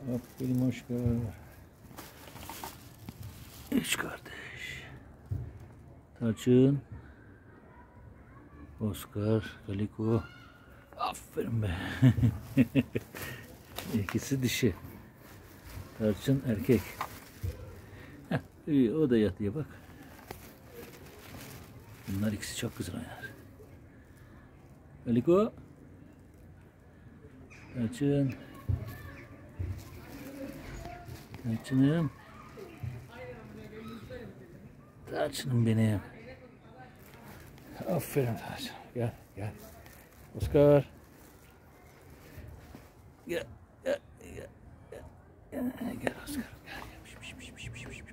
Aferin Oscar. Üç kardeş. Tarçın. Oscar. Kaliko. Aferin be. İkisi dişi. Tarçın erkek. Heh, iyi, o da yatıyor bak. Bunlar ikisi çok güzel oynar. Kaliko. Tarçın. Tarçınım. Tarçınım benim. Aferin Tarçın. Gel gel. Oscar. Gel gel gel. Gel Oscar. Gel.